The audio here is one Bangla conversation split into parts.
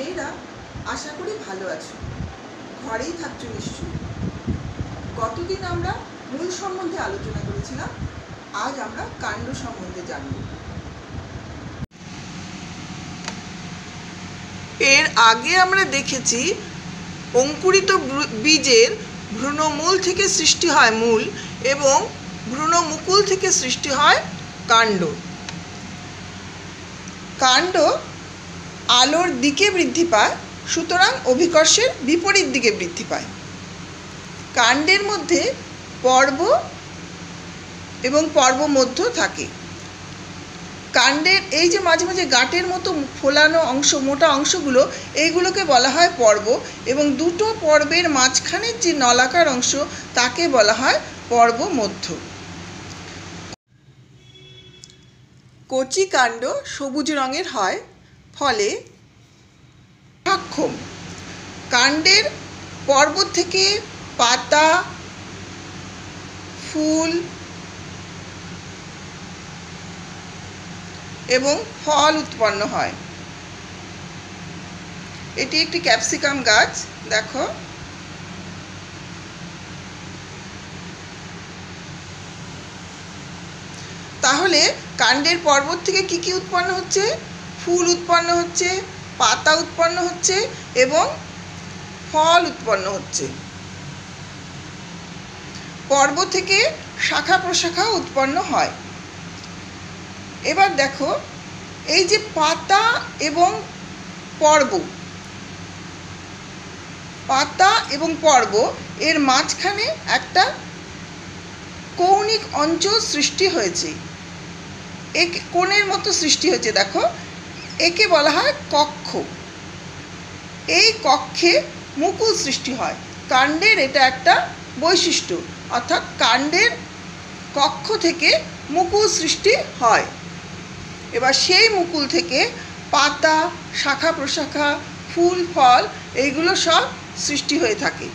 মেয়েরা আশা করি ভালো আছো, ঘরেই থাকছো নিশ্চয়ই। গতদিন আমরা মূল সম্বন্ধে আলোচনা করেছিলাম, আজ আমরা কাণ্ড সম্বন্ধে জানব। এর আগে আমরা দেখেছি অঙ্কুরিত বীজের ভ্রূণমূল থেকে সৃষ্টি হয় মূল এবং ভ্রূণমুকুল থেকে সৃষ্টি হয় কাণ্ড। কাণ্ড আলোর দিকে বৃদ্ধি পায়, সুতরাং অভিকর্ষের বিপরীত দিকে বৃদ্ধি পায়। কাণ্ডের মধ্যে পর্ব এবং পর্বমধ্য থাকে। কাণ্ডের এই যে মাঝে মাঝে গাঁটের মতো ফোলানো অংশ, মোটা অংশগুলো, এইগুলোকে বলা হয় পর্ব, এবং দুটো পর্বের মাঝখানের যে নলাকার অংশ তাকে বলা হয় পর্বমধ্য। কচি কাণ্ড সবুজ রঙের হয়, ফলে শাখাক্ষম। কাণ্ডের পর্ব থেকে পাতা, ফুল এবং ফল উৎপন্ন হয়। এটি একটি ক্যাপসিকাম গাছ, দেখো। তাহলে কাণ্ডের পর্বত থেকে কি কি উৎপন্ন হচ্ছে? ফুল উৎপন্ন হচ্ছে, পাতা উৎপন্ন হচ্ছে এবং ফল উৎপন্ন হচ্ছে। পর্ব থেকে শাখা প্রশাখা উৎপন্ন হয়। এবার দেখো, এই যে পাতা এবং পর্ব, পাতা এবং পর্ব এর মাঝখানে একটা কৌণিক অঞ্চল সৃষ্টি হয়েছে, কোণের মতো সৃষ্টি হয়েছে, দেখো। একে বলা হয় কক্ষ। এই কক্ষে মুকুল সৃষ্টি হয়। কাণ্ডের এটা একটা বৈশিষ্ট্য, অর্থাৎ কাণ্ডের কক্ষ থেকে মুকুল সৃষ্টি হয়। এবার সেই মুকুল থেকে পাতা, শাখা প্রশাখা, ফুল, ফল এইগুলো সব সৃষ্টি হয়ে থাকে।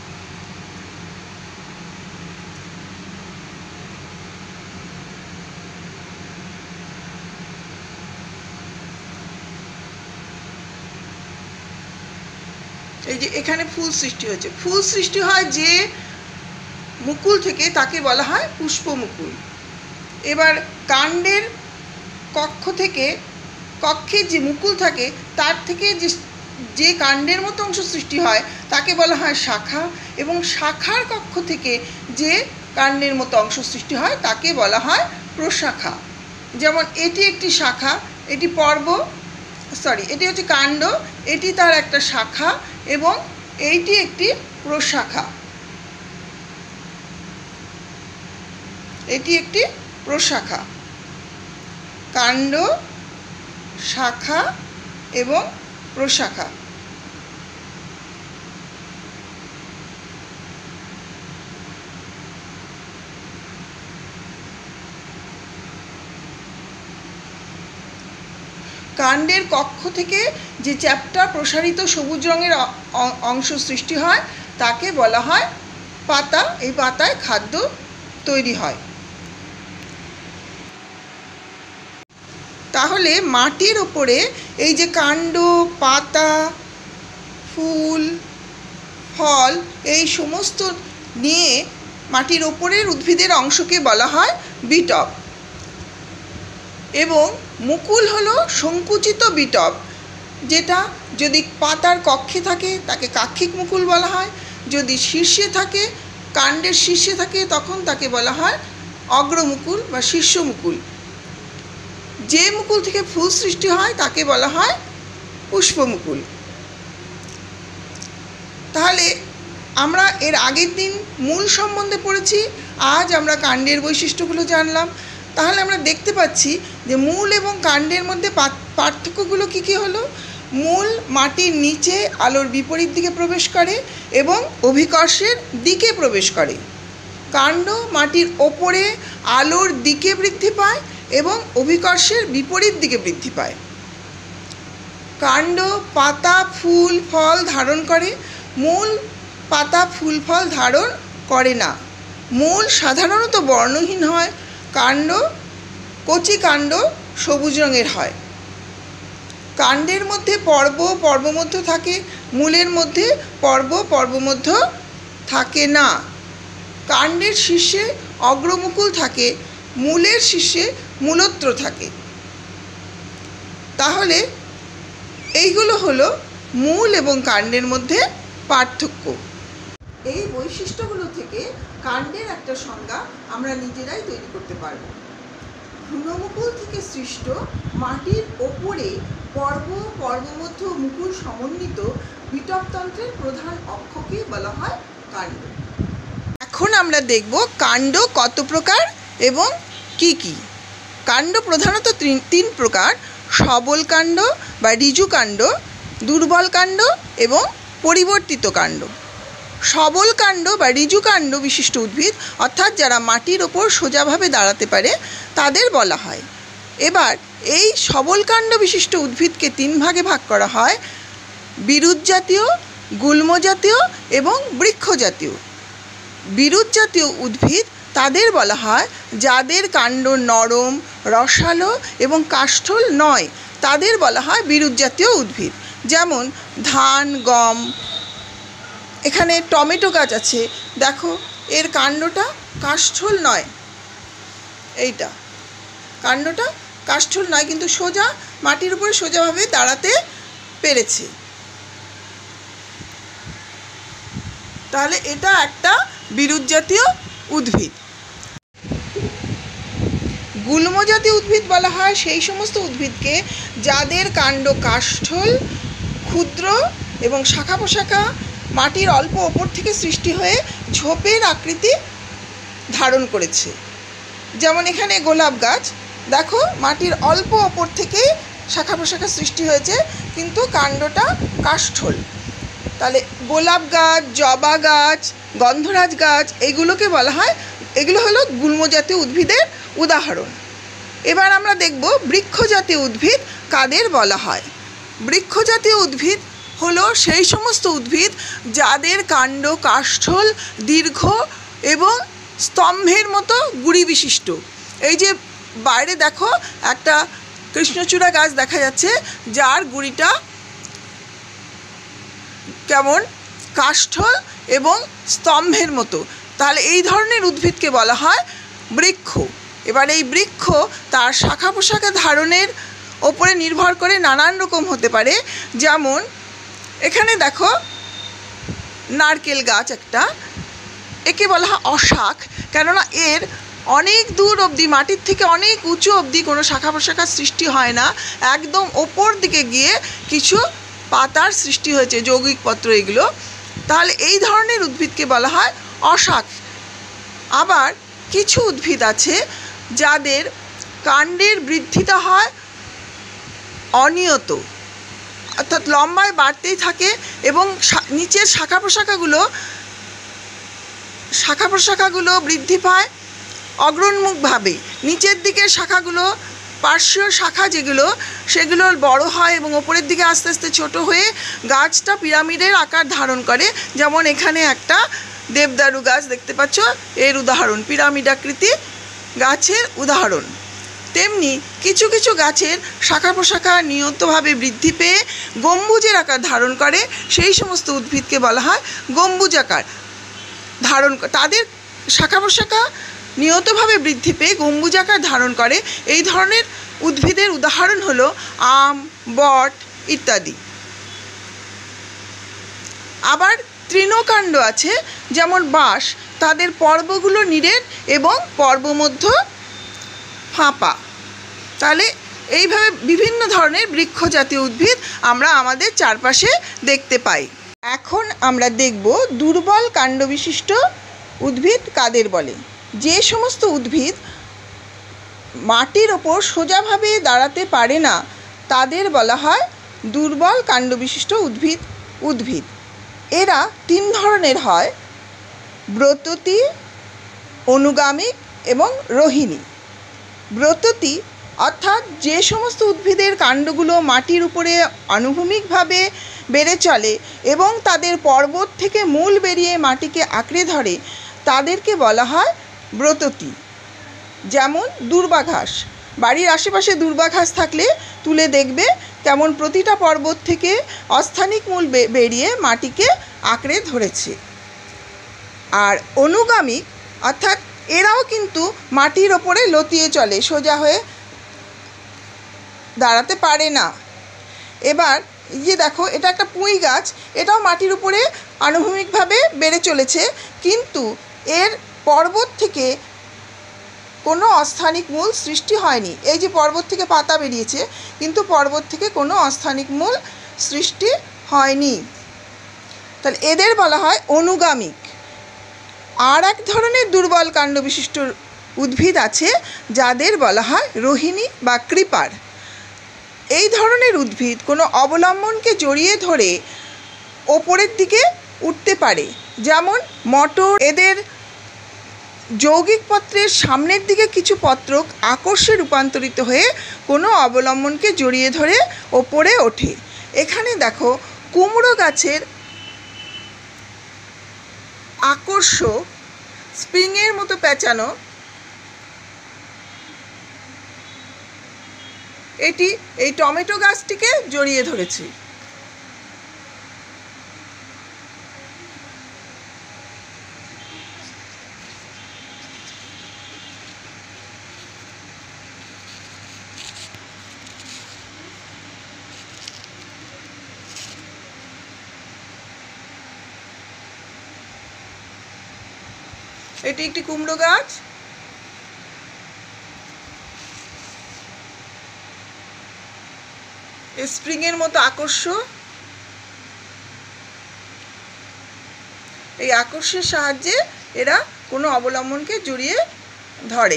এই যে এখানে ফুল সৃষ্টি হয়েছে, ফুল সৃষ্টি হয় যে মুকুল থেকে তাকে বলা হয় পুষ্পমুকুল। এবার কাণ্ডের কক্ষ থেকে, কক্ষে যে মুকুল থাকে তার থেকে যে কাণ্ডের মতো অংশ সৃষ্টি হয় তাকে বলা হয় শাখা, এবং শাখার কক্ষ থেকে যে কাণ্ডের মতো অংশ সৃষ্টি হয় তাকে বলা হয় প্রশাখা। যেমন এটি একটি শাখা, এটি এটি হচ্ছে কাণ্ড, এটি তার একটা শাখা, এবং এইটি একটি প্রশাখা। এটি একটি প্রশাখা। কাণ্ড, শাখা এবং প্রশাখা। কাণ্ডের কক্ষ থেকে যে চ্যাপ্টা প্রসারিত সবুজ রঙের অংশ সৃষ্টি হয় তাকে বলা হয় পাতা। এই পাতায় খাদ্য তৈরি হয়। তাহলে মাটির ওপরে এই যে কাণ্ড, পাতা, ফুল, ফল এই সমস্ত নিয়ে মাটির ওপরের উদ্ভিদের অংশকে বলা হয় বিটপ, এবং মুকুল হলো সংকুচিত বিটপ, যেটা যদি পাতার কক্ষে থাকে তাকে কাক্ষিক মুকুল বলা হয়, যদি শীর্ষে থাকে, কাণ্ডের শীর্ষে থাকে, তখন তাকে বলা হয় অগ্রমুকুল বা শীর্ষমুকুল। যে মুকুল থেকে ফুল সৃষ্টি হয় তাকে বলা হয় পুষ্পমুকুল। তাহলে আমরা এর আগের দিন মূল সম্বন্ধে পড়েছি, আজ আমরা কাণ্ডের বৈশিষ্ট্যগুলো জানলাম। তাহলে আমরা দেখতে পাচ্ছি যে মূল এবং কাণ্ডের মধ্যে পার্থক্যগুলো কী কী হলো? মূল মাটির নিচে আলোর বিপরীত দিকে প্রবেশ করে এবং অভিকর্ষের দিকে প্রবেশ করে। কাণ্ড মাটির ওপরে আলোর দিকে বৃদ্ধি পায় এবং অভিকর্ষের বিপরীত দিকে বৃদ্ধি পায়। কাণ্ড পাতা, ফুল, ফল ধারণ করে, মূল পাতা, ফুল, ফল ধারণ করে না। মূল সাধারণত বর্ণহীন হয়। কাণ্ড, কচি কাণ্ড সবুজ রঙের হয়। কাণ্ডের মধ্যে পর্ব পর্বমধ্য থাকে, মূলের মধ্যে পর্ব পর্বমধ্য থাকে না। কাণ্ডের শীর্ষে অগ্রমুকুল থাকে, মূলের শীর্ষে মূলত্র থাকে। তাহলে এইগুলো হলো মূল এবং কাণ্ডের মধ্যে পার্থক্য। এই বৈশিষ্ট্যগুলো থেকে কাণ্ডের একটা সংজ্ঞা আমরা নিজেরাই তৈরি করতে পারব। ভ্রূণমুকুল থেকে সৃষ্ট মাটির ওপরে পর্ব পর্বমধ্য মুকুল সমন্বিত বিটপতন্ত্রের প্রধান অক্ষকে বলা হয় কাণ্ড। এখন আমরা দেখব কাণ্ড কত প্রকার এবং কি কি। কাণ্ড প্রধানত তিন প্রকার: সবল কাণ্ড বা ঋজু কাণ্ড, দুর্বল কাণ্ড এবং পরিবর্তিত কাণ্ড। সবল কাণ্ড বা ঋজু কাণ্ড বিশিষ্ট উদ্ভিদ, অর্থাৎ যারা মাটির ওপর সোজাভাবে দাঁড়াতে পারে, তাদের বলা হয়। এবার এই সবল কাণ্ড বিশিষ্ট উদ্ভিদকে তিন ভাগে ভাগ করা হয়: বিরুৎ জাতীয়, গুল্ম জাতীয় এবং বৃক্ষ জাতীয়। বিরুৎ জাতীয় উদ্ভিদ তাদের বলা হয় যাদের কাণ্ড নরম, রসালো এবং কাষ্ঠল নয়, তাদের বলা হয় বিরুৎ জাতীয় উদ্ভিদ। যেমন ধান, গম। এখানে টমেটো গাছ আছে, দেখো এর কাণ্ডটা কাষ্ঠল নয়, এইটা কাণ্ডটা কাষ্ঠল নয়, কিন্তু সোজা মাটির উপরে সোজাভাবে দাঁড়াতে পেরেছে। তাহলে এটা একটা বিরুৎ জাতীয় উদ্ভিদ। গুল্ম জাতীয় উদ্ভিদ বলা হয় সেই সমস্ত উদ্ভিদকে যাদের কাণ্ড কাষ্ঠল, ক্ষুদ্র এবং শাখা প্রশাখা মাটির অল্প ওপর থেকে সৃষ্টি হয়ে ঝোপের আকৃতি ধারণ করেছে। যেমন এখানে গোলাপ গাছ, দেখো মাটির অল্প ওপর থেকে শাখা প্রশাখা সৃষ্টি হয়েছে, কিন্তু কাণ্ডটা কাষ্ঠল। তাহলে গোলাপ গাছ, জবা গাছ, গন্ধরাজ গাছ, এইগুলোকে বলা হয়, এগুলো হলো গুল্ম জাতীয় উদ্ভিদের উদাহরণ। এবার আমরা দেখব বৃক্ষ জাতীয় উদ্ভিদ কাদের বলা হয়। বৃক্ষ জাতীয় উদ্ভিদ হলো সেই সমস্ত উদ্ভিদ যাদের কাণ্ড কাষ্ঠল, দীর্ঘ এবং স্তম্ভের মতো গুড়ি বিশিষ্ট। এই যে বাইরে দেখো একটা কৃষ্ণচূড়া গাছ দেখা যাচ্ছে, যার গুড়িটা কেমন কাষ্ঠল এবং স্তম্ভের মতো। তাহলে এই ধরনের উদ্ভিদকে বলা হয় বৃক্ষ। এবার এই বৃক্ষ তার শাখা প্রশাখা ধারণের ওপরে নির্ভর করে নানান রকম হতে পারে। যেমন এখানে দেখো নারকেল গাছ একটা, একে বলা হয় অশাখ, কেননা এর অনেক দূর অবধি, মাটির থেকে অনেক উঁচু অবধি কোনো শাখা প্রশাখার সৃষ্টি হয় না, একদম ওপর দিকে গিয়ে কিছু পাতার সৃষ্টি হয়েছে, যৌগিক পত্র এগুলো। তাহলে এই ধরনের উদ্ভিদকে বলা হয় অশাখ। আবার কিছু উদ্ভিদ আছে যাদের কাণ্ডের বৃদ্ধিটা হয় অনিয়ত, অর্থাৎ লম্বায় বাড়তেই থাকে এবং নিচের শাখা প্রশাখাগুলো বৃদ্ধি পায় অগ্রোন্মুখভাবে। নিচের দিকের শাখাগুলো, পার্শ্বীয় শাখা যেগুলো, সেগুলো বড় হয় এবং ওপরের দিকে আস্তে আস্তে ছোট হয়ে গাছটা পিরামিডের আকার ধারণ করে। যেমন এখানে একটা দেবদারু গাছ দেখতে পাচ্ছ, এর উদাহরণ, পিরামিড আকৃতি গাছের উদাহরণ। তেমনি কিছু কিছু গাছের শাখা প্রশাখা নিয়তভাবে বৃদ্ধি পেয়ে গম্বুজের আকার ধারণ করে, সেই সমস্ত উদ্ভিদকে বলা হয় গম্বুজাকার ধারণ। তাদের শাখা প্রশাখা নিয়তভাবে বৃদ্ধি পেয়ে গম্বুজাকার ধারণ করে। এই ধরনের উদ্ভিদের উদাহরণ হলো আম, বট ইত্যাদি। আবার তৃণকাণ্ড আছে, যেমন বাঁশ, তাদের পর্বগুলো নিরেট এবং পর্বমধ্য ফাঁপা। তাহলে এইভাবে বিভিন্ন ধরনের বৃক্ষ জাতীয় উদ্ভিদ আমরা আমাদের চারপাশে দেখতে পাই। এখন আমরা দেখব দুর্বল কাণ্ড বিশিষ্ট উদ্ভিদ কাদের বলে। যে সমস্ত উদ্ভিদ মাটির ওপর সোজাভাবে দাঁড়াতে পারে না, তাদের বলা হয় দুর্বল কাণ্ড বিশিষ্ট উদ্ভিদ। এরা তিন ধরনের হয়: ব্রততী, অনুগামিক এবং রোহিণী। ব্রততী অর্থাৎ যে সমস্ত উদ্ভিদের কাণ্ডগুলো মাটির উপরে আনুভূমিকভাবে বেড়ে চলে এবং তাদের পর্বত থেকে মূল বেরিয়ে মাটিকে আঁকড়ে ধরে, তাদেরকে বলা হয় ব্রততী। যেমন দূর্বা ঘাস, বাড়ির আশেপাশে দূর্বা ঘাস থাকলে তুলে দেখবে কেমন প্রতিটা পর্বত থেকে অস্থানিক মূল বেরিয়ে মাটিকে আঁকড়ে ধরেছে। আর অনুগামিক অর্থাৎ এরাও কিন্তু মাটির ওপরে লতিয়ে চলে, সোজা হয়ে দাঁড়াতে পারে না। এবার যে দেখো, এটা একটা পুঁই গাছ, এটাও মাটির উপরে আনুভূমিকভাবে বেড়ে চলেছে, কিন্তু এর পর্বত থেকে কোনো অস্থানিক মূল সৃষ্টি হয়নি। এই যে পর্বত থেকে পাতা বেরিয়েছে, কিন্তু পর্বত থেকে কোনো অস্থানিক মূল সৃষ্টি হয়নি। তাহলে এদের বলা হয় অনুগামিক। আর এক ধরনের দুর্বল কাণ্ড বিশিষ্ট উদ্ভিদ আছে যাদের বলা হয় রোহিণী বা ক্রিপার। এই ধরনের উদ্ভিদ কোনো অবলম্বনকে জড়িয়ে ধরে ওপরের দিকে উঠতে পারে, যেমন মটর। এদের যৌগিক পত্রের সামনের দিকে কিছু পত্রক আকর্ষে রূপান্তরিত হয়ে কোনো অবলম্বনকে জড়িয়ে ধরে ওপরে ওঠে। এখানে দেখো, কুমড়ো গাছের আকর্ষ স্প্রিংয়ের মতো পেঁচানো, এটি এই টমেটো গাছটিকে জড়িয়ে ধরেছে। এটি একটি কুমড়ো গাছ। স্প্রিংয়ের মতো আকর্ষ, এই আকর্ষের সাহায্যে এরা কোনো অবলম্বনকে জড়িয়ে ধরে।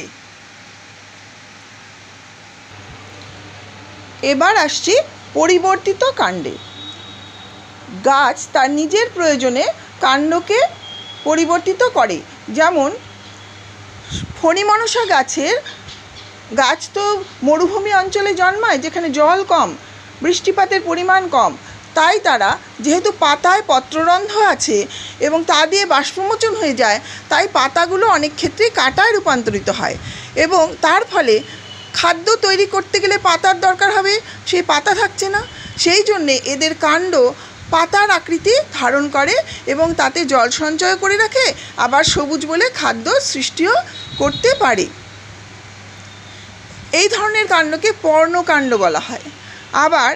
এবার আসছি পরিবর্তিত কাণ্ডে। গাছ তার নিজের প্রয়োজনে কাণ্ডকে পরিবর্তিত করে। যেমন ফণিমনসা গাছ তো মরুভূমি অঞ্চলে জন্মায়, যেখানে জল কম, বৃষ্টিপাতের পরিমাণ কম, তাই তারা যেহেতু পাতায় পত্ররন্ধ্র আছে এবং তা দিয়ে বাষ্পমোচন হয়ে যায়, তাই পাতাগুলো অনেক ক্ষেত্রে কাঁটায় রূপান্তরিত হয় এবং তার ফলে খাদ্য তৈরি করতে গেলে পাতার দরকার হবে, সেই পাতা থাকছে না। সেই জন্যে এদের কাণ্ড পাতার আকৃতি ধারণ করে এবং তাতে জল সঞ্চয় করে রাখে, আবার সবুজ বলে খাদ্য সৃষ্টিও করতে পারে। এই ধরনের কাণ্ডকে পর্ণকাণ্ড বলা হয়। আবার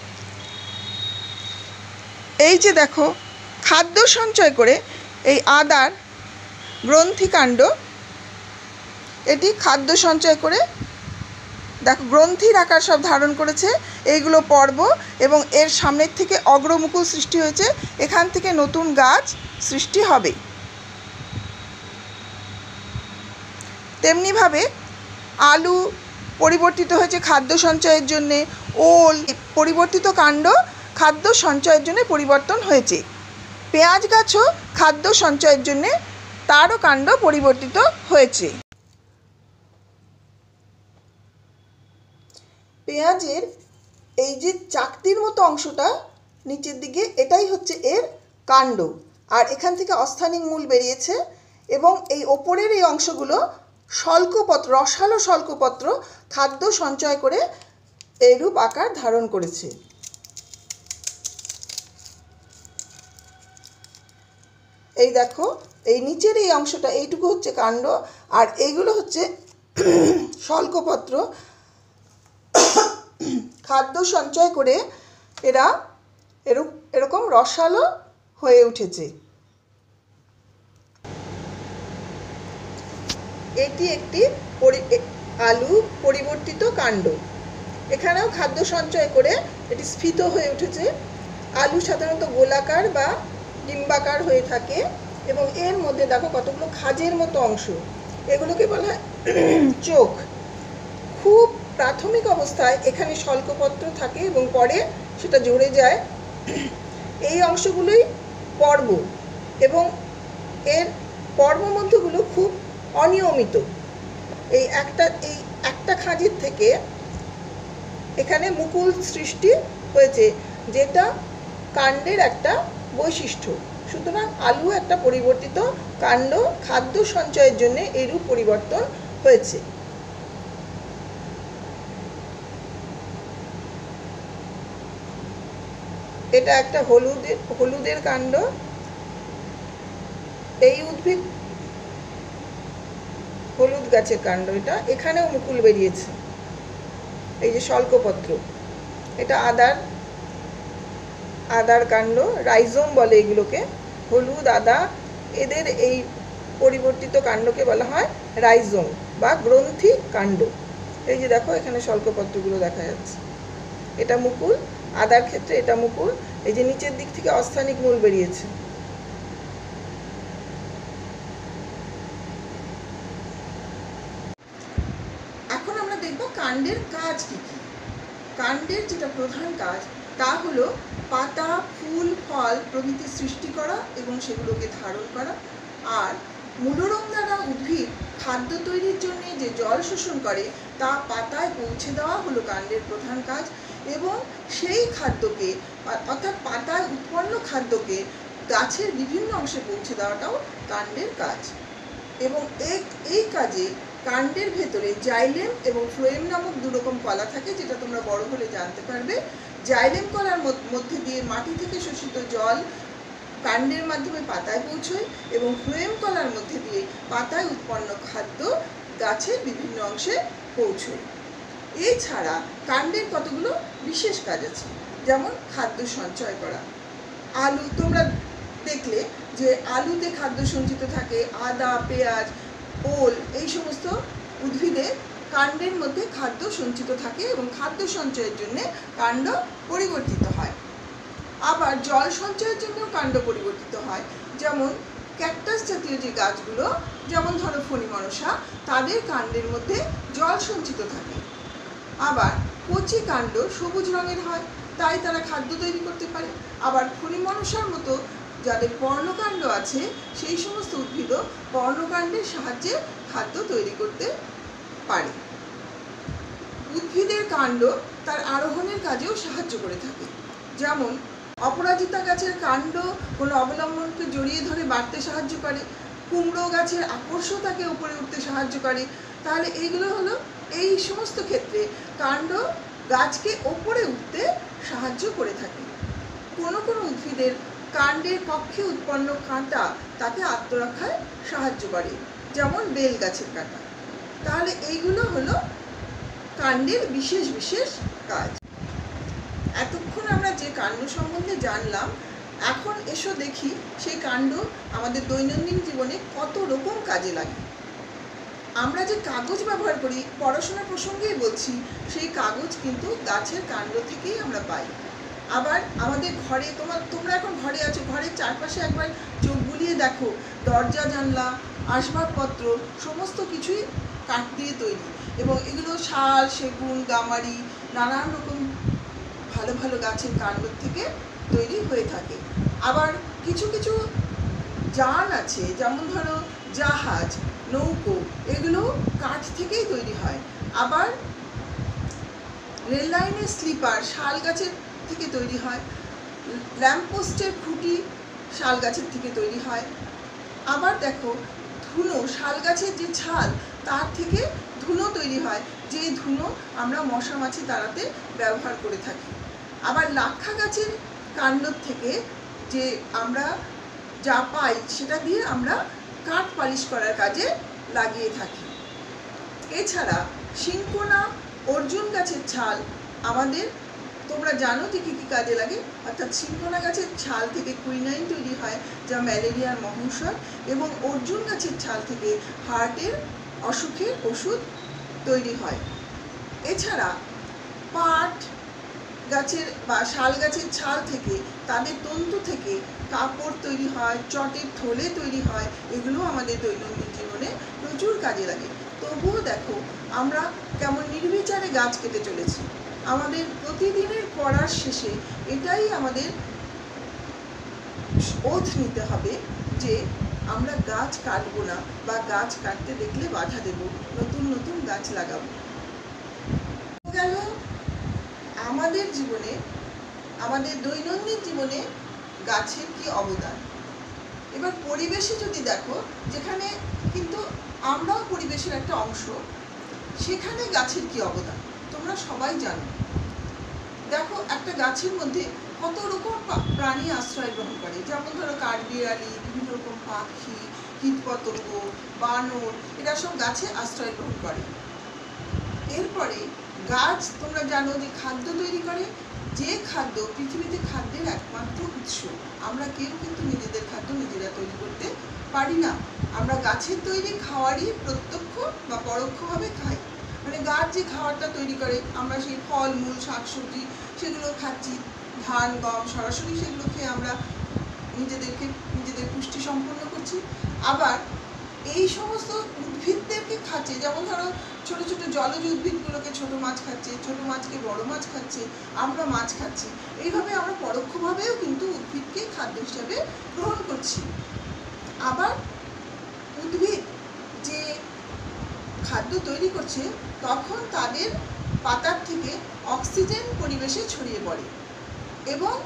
এই যে দেখো, খাদ্য সঞ্চয় করে এই আদার গ্রন্থিকাণ্ড, এটি খাদ্য সঞ্চয় করে দেখো গ্রন্থির আকার সব ধারণ করেছে। এইগুলো পর্ব এবং এর সামনের থেকে অগ্রমুকুল সৃষ্টি হয়েছে, এখান থেকে নতুন গাছ সৃষ্টি হবে। তেমনিভাবে আলু পরিবর্তিত হয়েছে খাদ্য সঞ্চয়ের জন্যে, ওল পরিবর্তিত কাণ্ড খাদ্য সঞ্চয়ের জন্য পরিবর্তন হয়েছে। পেঁয়াজ গাছও খাদ্য সঞ্চয়ের জন্যে তারও কাণ্ড পরিবর্তিত হয়েছে। পেঁয়াজের এই যে চাকতির মতো অংশটা নিচের দিকে, এটাই হচ্ছে এর কাণ্ড, আর এখান থেকে অস্থানিক মূল বেরিয়েছে এবং এই ওপরের এই অংশগুলো শল্কপত্র, রসালো শল্কপত্র খাদ্য সঞ্চয় করে এইরূপ আকার ধারণ করেছে। এই দেখো, এই নিচের এই অংশটা, এইটুকু হচ্ছে কাণ্ড, আর এইগুলো হচ্ছে শল্কপত্র খাদ্য সঞ্চয় করে এরা এরকম রসালো হয়ে উঠেছে। এটি একটি আলু পরিবর্তিত কাণ্ড। এখানেও খাদ্য সঞ্চয় করে এটি স্ফীত হয়ে উঠেছে। আলু সাধারণত গোলাকার বা ডিম্বাকার হয়ে থাকে এবং এর মধ্যে দেখো কতগুলো খাঁজের মতো অংশ, এগুলোকে বলা হয় চোখ। খুব প্রাথমিক অবস্থায় এখানে শল্কপত্র থাকে এবং পরে সেটা জুড়ে যায়। এই অংশগুলোই পর্ব এবং এর পর্বমধ্যগুলো খুব অনিয়মিত। এই একটা খাঁজের থেকে এখানে মুকুল সৃষ্টি হয়েছে, যেটা কাণ্ডের একটা বৈশিষ্ট্য। সুতরাং আলু একটা পরিবর্তিত কাণ্ড, খাদ্য সঞ্চয়ের জন্য এইরূপ পরিবর্তন হয়েছে। এটা একটা হলুদের কাণ্ড। এই উদ্ভিদ হলুদ গাছের কাণ্ড, এটা এখানেও মুকুল বেরিয়েছে। এই যে শল্কপত্র, এটা আদার কাণ্ড, রাইজোম বলে এগুলোকে। হলুদ, আদা, এদের এই পরিবর্তিত কাণ্ডকে বলা হয় রাইজোম বা গ্রন্থি কাণ্ড। এই যে দেখো এখানে শল্কপত্রগুলো দেখা যাচ্ছে, এটা মুকুল। আদার ক্ষেত্রে এটা মুকুল। এই যে নিচের দিক থেকে অস্থানিক মূল বেরিয়েছে। এখন আমরা দেখব কাণ্ডের কাজ কি কি। কাণ্ডের যেটা প্রধান কাজ তা হলো পাতা, ফুল, ফল প্রভৃতি সৃষ্টি করা এবং সেগুলোকে ধারণ করা। আর মূলরম দ্বারা উদ্ভিদ খাদ্য তৈরির জন্য যে জল শোষণ করে তা পাতায় পৌঁছে দেওয়া হলো কাণ্ডের প্রধান কাজ। এবং সেই খাদ্যকে অর্থাৎ পাতায় উৎপন্ন খাদ্যকে গাছের বিভিন্ন অংশে পৌঁছে দেওয়াটাও কাণ্ডের কাজ। এবং এই কাজে কাণ্ডের ভেতরে জাইলেম এবং ফ্লোয়েম নামক দুরকম কলা থাকে, যেটা তোমরা বড় হলে জানতে পারবে। জাইলেম কলার মধ্যে দিয়ে মাটি থেকে শোষিত জল কাণ্ডের মাধ্যমে পাতায় পৌঁছয় এবং ফ্লোয়েম কলার মধ্যে দিয়ে পাতায় উৎপন্ন খাদ্য গাছের বিভিন্ন অংশে পৌঁছয়। এছাড়া কাণ্ডের কতগুলো বিশেষ কাজ আছে, যেমন খাদ্য সঞ্চয় করা। আলু তোমরা দেখলে যে আলুতে খাদ্য সঞ্চিত থাকে, আদা, পেঁয়াজ, ওল, এই সমস্ত উদ্ভিদে কাণ্ডের মধ্যে খাদ্য সঞ্চিত থাকে এবং খাদ্য সঞ্চয়ের জন্য কাণ্ড পরিবর্তিত হয়। আবার জল সঞ্চয়ের জন্যও কাণ্ড পরিবর্তিত হয়, যেমন ক্যাকটাস জাতীয় যে গাছগুলো, যেমন ধরো ফণিমনসা, তাদের কাণ্ডের মধ্যে জল সঞ্চিত থাকে। আবার কচি কাণ্ড সবুজ রঙের হয়, তাই তারা খাদ্য তৈরি করতে পারে। আবার ফণিমনসার মতো যাদের পর্ণকাণ্ড আছে সেই সমস্ত উদ্ভিদও পর্ণকাণ্ডের সাহায্যে খাদ্য তৈরি করতে পারে। উদ্ভিদের কাণ্ড তার আরোহণের কাজেও সাহায্য করে থাকে, যেমন অপরাজিতা গাছের কাণ্ড কোনো অবলম্বনকে জড়িয়ে ধরে বাড়তে সাহায্য করে, কুমড়ো গাছের আকর্ষতাকে উপরে উঠতে সাহায্য করে। তাহলে এইগুলো হলো এই সমস্ত ক্ষেত্রে কাণ্ড গাছকে ওপরে উঠতে সাহায্য করে থাকে। কোনো কোনো উদ্ভিদের কাণ্ডের কক্ষে উৎপন্ন কাঁটা তাকে আত্মরক্ষায় সাহায্য করে, যেমন বেল গাছের কাঁটা। তাহলে এইগুলো হলো কাণ্ডের বিশেষ বিশেষ কাজ। এতক্ষণ আমরা যে কাণ্ড সম্বন্ধে জানলাম, এখন এসো দেখি সেই কাণ্ড আমাদের দৈনন্দিন জীবনে কত রকম কাজে লাগে। আমরা যে কাগজ ব্যবহার করি, পড়াশোনা প্রসঙ্গেই বলছি, সেই কাগজ কিন্তু গাছের কাণ্ড থেকেই আমরা পাই। আবার আমাদের ঘরে, তোমরা এখন ঘরে আছো, ঘরের চারপাশে একবার চোখ বুলিয়ে দেখো, দরজা জানলা আসবাবপত্র সমস্ত কিছুই কাঠ দিয়ে তৈরি, এবং এগুলো শাল, সেগুন, গামারি, নানান রকম ভালো ভালো গাছের কাণ্ড থেকে তৈরি হয়ে থাকে। আবার কিছু কিছু যান আছে, যেমন ধরো জাহাজ, নৌকো, এগুলো কাঠ থেকেই তৈরি হয়। আবার রেল লাইনের স্লিপার শাল গাছের থেকে তৈরি হয়। ল্যাম্পপোস্টের খুঁটি শাল গাছের থেকে তৈরি হয়। আবার দেখো ধুনো, শাল গাছের যে ছাল তার থেকে ধুনো তৈরি হয়, যে ধুনো আমরা মশা মাছি তাড়াতে ব্যবহার করে থাকি। আবার লাক্ষা গাছের কাণ্ড থেকে যে আমরা যা পাই সেটা দিয়ে আমরা কাঠ পালিশ করার কাজে লাগিয়ে থাকি। এছাড়া শিংকোনা, অর্জুন গাছের ছাল আমাদের, তোমরা জানো যে কী কী কাজে লাগে। অর্থাৎ শিংকোনা গাছের ছাল থেকে কুইনাইন তৈরি হয়, যা ম্যালেরিয়ার মহৌষধ, এবং অর্জুন গাছের ছাল থেকে হার্টের অসুখের ওষুধ তৈরি হয়। এছাড়া পাট গাছের বা শাল গাছের ছাল থেকে, তাদের তন্তু থেকে কাপড় তৈরি হয়, চটের থলে তৈরি হয়। এগুলো আমাদের দৈনন্দিন জীবনে প্রচুর কাজে লাগে। তবুও দেখো আমরা কেমন নির্বিচারে গাছ কেটে চলেছি। আমাদের প্রতিদিনের পড়ার শেষে এটাই আমাদের ওথ নিতে হবে যে আমরা গাছ কাটবো না, বা গাছ কাটতে দেখলে বাধা দেব, নতুন নতুন গাছ লাগাবো। গেল আমাদের জীবনে, আমাদের দৈনন্দিন জীবনে গাছের কি অবদান। এবার পরিবেশে যদি দেখো, যেখানে কিন্তু আমরাও পরিবেশের একটা অংশ, সেখানে গাছের কি অবদান তোমরা সবাই জানো। দেখো একটা গাছের মধ্যে কত রকম প্রাণী আশ্রয় গ্রহণ করে, যেমন ধরো কাঠবিড়ালি, বিভিন্ন রকম পাখি, কীটপতঙ্গ, বানর, এরা সব গাছে আশ্রয় গ্রহণ করে। এরপরে গাছ তোমরা জানো যে খাদ্য তৈরি করে, যে খাদ্য পৃথিবীতে খাদ্যের একমাত্র উৎস। আমরা কেউ কিন্তু নিজেদের খাদ্য নিজেরা তৈরি করতে পারি না। আমরা গাছের তৈরি খাওয়ারই প্রত্যক্ষ বা পরোক্ষভাবে খাই। মানে গাছ যে খাবারটা তৈরি করে, আমরা সেই ফল মূল শাকসবজি সেগুলো খাচ্ছি, ধান গম সরাসরি সেগুলো খেয়ে আমরা নিজেদের পুষ্টি সম্পন্ন করছি। আবার এই সমস্ত উদ্ভিদদেরকে খাচ্ছে, যেমন ধরো ছোট ছোট জলজ উদ্ভিদগুলোকে ছোট মাছ খাচ্ছে, ছোট মাছকে বড় মাছ খাচ্ছে, আমরা মাছ খাচ্ছি। এইভাবে আমরা পরোক্ষভাবেও কিন্তু উদ্ভিদকে খাদ্য হিসাবে গ্রহণ করছি। আবার উদ্ভিদ যে খাদ্য তৈরি করছে, তখন তাদের পাতার থেকে অক্সিজেন পরিবেশে ছড়িয়ে পড়ে এবং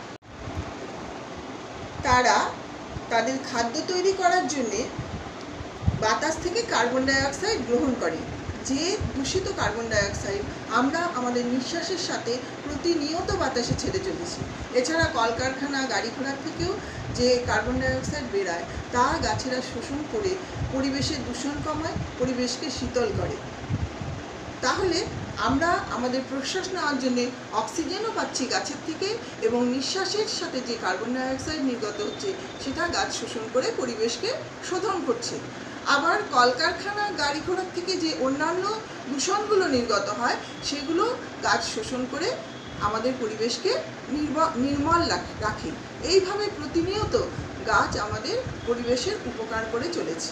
তারা তাদের খাদ্য তৈরি করার জন্যে বাতাস থেকে কার্বন ডাইঅক্সাইড গ্রহণ করে। যে দূষিত কার্বন ডাইঅক্সাইড আমরা আমাদের নিঃশ্বাসের সাথে প্রতিনিয়ত বাতাসে ছেড়ে চলেছি। এছাড়া কলকারখানা গাড়ি ঘোড়ার থেকেও যে কার্বন ডাইঅক্সাইড বেরায়, তা গাছেরা শোষণ করে পরিবেশের দূষণ কমায়, পরিবেশকে শীতল করে। তাহলে আমরা আমাদের প্রশ্বাস নেওয়ার জন্য অক্সিজেনও পাচ্ছি গাছের থেকে, এবং নিঃশ্বাসের সাথে যে কার্বন ডাইঅক্সাইড নির্গত হচ্ছে সেটা গাছ শোষণ করে পরিবেশকে শোধন করছে। আবার কলকারখানা গাড়ি ঘোড়ার থেকে যে অন্যান্য দূষণগুলো নির্গত হয়, সেগুলো গাছ শোষণ করে আমাদের পরিবেশকে নির্মল রাখে। এইভাবে প্রতিনিয়ত গাছ আমাদের পরিবেশের উপকার করে চলেছে।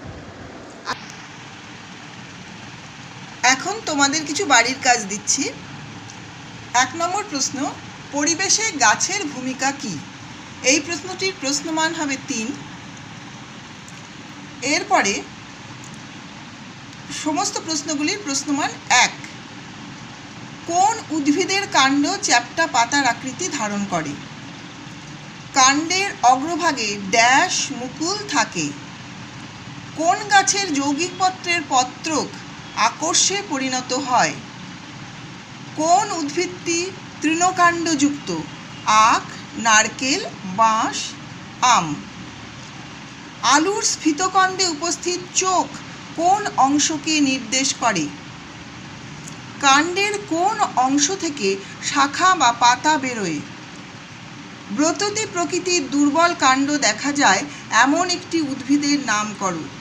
এখন তোমাদের কিছু বাড়ির কাজ দিচ্ছি। 1 নম্বর প্রশ্ন, পরিবেশে গাছের ভূমিকা কী? এই প্রশ্নটির প্রশ্নমান হবে 3। এরপরে সমস্ত প্রশ্নগুলির প্রশ্নমান 1। কোন উদ্ভিদের কাণ্ড চ্যাপ্টা পাতার আকৃতি ধারণ করে? কাণ্ডের অগ্রভাগে ড্যাশ মুকুল থাকে? কোন গাছের যৌগিক পত্রের পত্রক আকর্ষে পরিণত হয়? কোন উদ্ভিদটি তৃণকাণ্ডযুক্ত? আখ, নারকেল, বাঁশ, আম। আলুর স্ফীতকণ্ডে উপস্থিত চোখ কোন অংশকে নির্দেশ করে? কাণ্ডের কোন অংশ থেকে শাখা বা পাতা বেরোয়? ব্রততী প্রকৃতির দুর্বল কাণ্ড দেখা যায় এমন একটি উদ্ভিদের নাম করো।